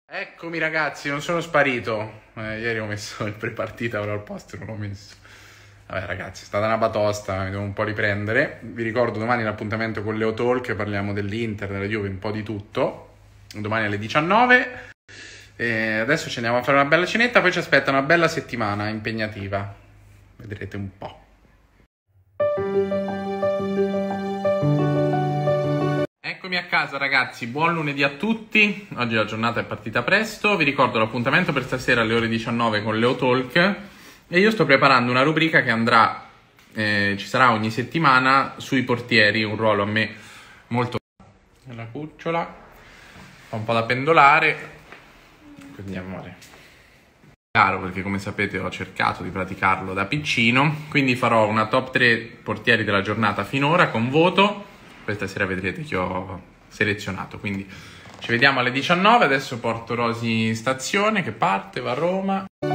Eccomi ragazzi, non sono sparito. Ieri ho messo il prepartita, ora al posto non l'ho messo. Vabbè ragazzi, è stata una batosta, mi devo un po' riprendere. Vi ricordo domani l'appuntamento con Leo Talk, parliamo dell'Inter, della Juve, un po' di tutto. Domani alle 19. Adesso ci andiamo a fare una bella cenetta, poi ci aspetta una bella settimana impegnativa. Vedrete un po'. Eccomi a casa ragazzi, buon lunedì a tutti. Oggi la giornata è partita presto. Vi ricordo l'appuntamento per stasera alle ore 19 con Leo Talk. E io sto preparando una rubrica che andrà, ci sarà ogni settimana sui portieri, un ruolo a me molto... La cucciola, fa un po' da pendolare. Quindi amore. Chiaro, perché come sapete ho cercato di praticarlo da piccino. Quindi farò una top 3 portieri della giornata finora con voto. Questa sera vedrete che ho selezionato, quindi ci vediamo alle 19. Adesso porto Rosy in stazione che parte, va a Roma.